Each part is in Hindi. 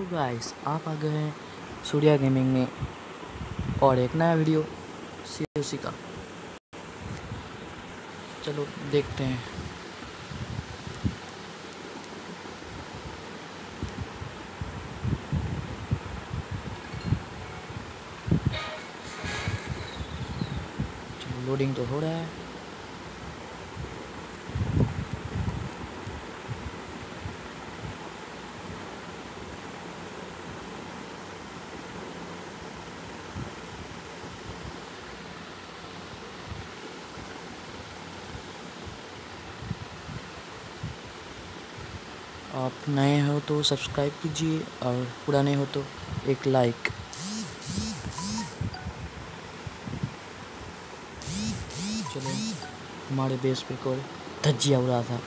गाइस, आप आ गए हैं सूर्या गेमिंग में और एक नया वीडियो सीओसी का। चलो देखते हैं। चलो लोडिंग तो हो रहा है। आप नए हो तो सब्सक्राइब कीजिए और पुराने हो तो एक लाइक। चलो, हमारे बेस पे कोई धज्जिया उड़ा था।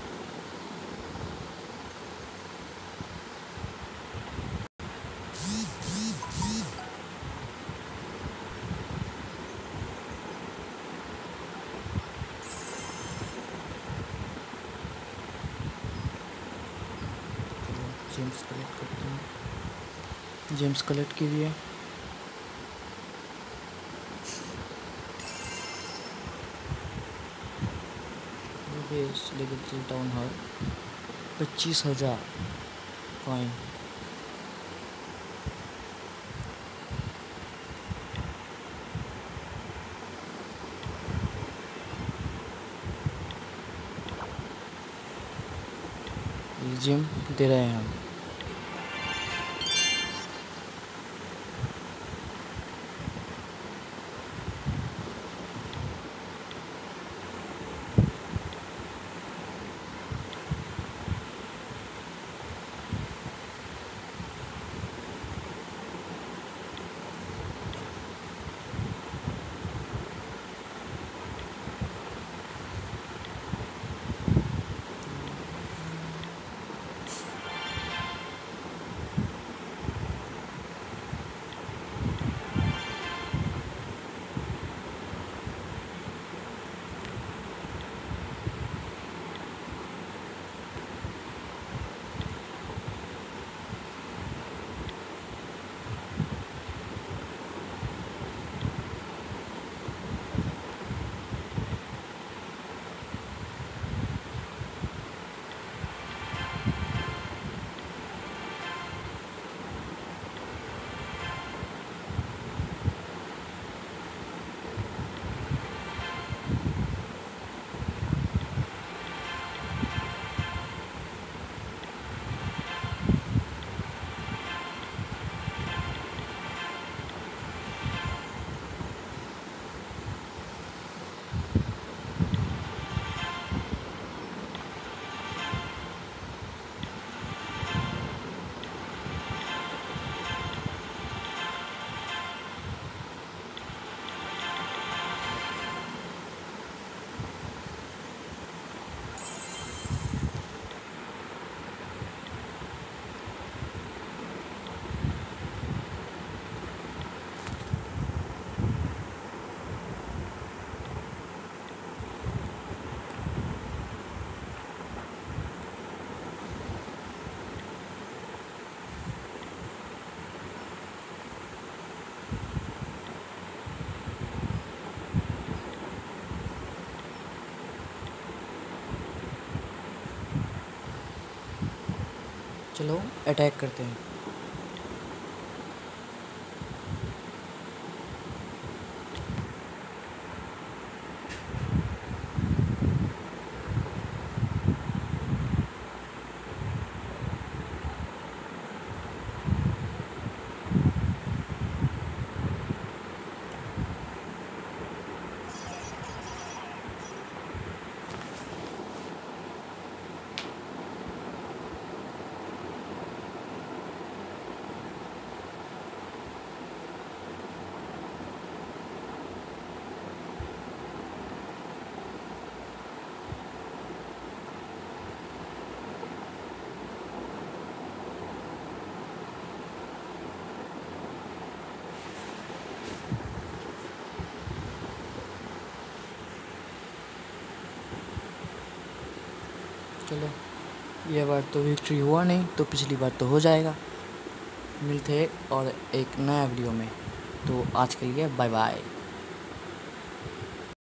जेम्स कलेक्ट करते हैं। जेम्स कलेक्ट कीजिए। Base legacy town hall 25,000 coin. जिम दे रहे हैं हम। चलो अटैक करते हैं। चलो, यह बार तो विक्ट्री हुआ नहीं तो पिछली बार तो हो जाएगा। मिलते हैं और एक नया वीडियो में। तो आज के लिए बाय बाय।